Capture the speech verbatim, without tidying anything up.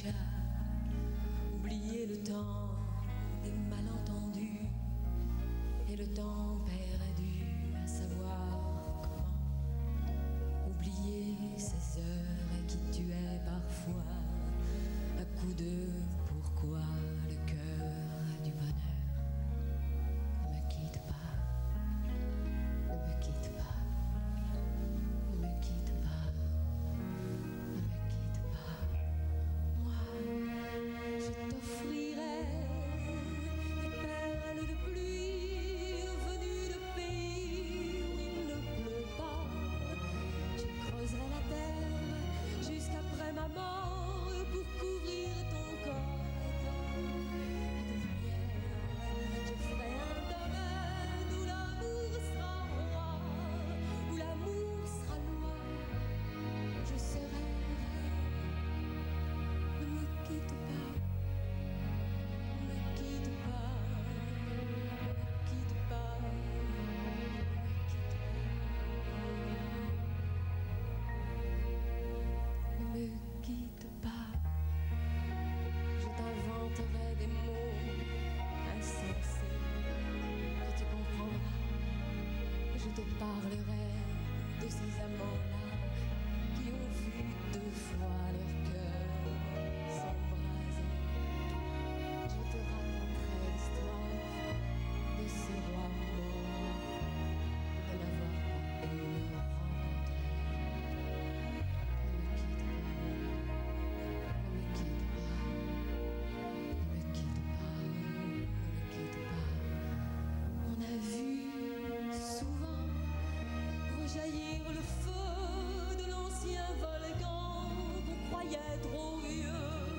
déjà oublié le temps des malentendus et le temps perdu à savoir comment oublier ces heures qui tuaient parfois à coups de pourquoi le cœur du bonheur. Ne me quitte pas, ne me quitte pas, ne me quitte pas, ne me quitte pas. Moi, je t'offrirai des perles de pluie venues de pays où il ne pleut pas. Je creuserai la terre jusqu'après ma mort pour couvrir ton corps de lumière. Je ferai un domaine où l'amour sera roi, où l'amour sera loi. Je serai reine. Ne me quitte pas, ne me quitte pas, ne me quitte pas, ne me quitte pas. Ne me quitte pas. Je t'inventerai des mots insensés que tu comprendras. Je te parlerai de ces amants-là qui ont vu deux fois leur cœur s'embraser. Je te raconterai l'histoire de ce roi mort de n'avoir pas pu me rencontrer. Ne me quitte pas, ne me quitte pas, ne me quitte pas, ne me quitte pas. On a vu souvent rejaillir le feu de l'ancien volcan qu'on croyait trop vieux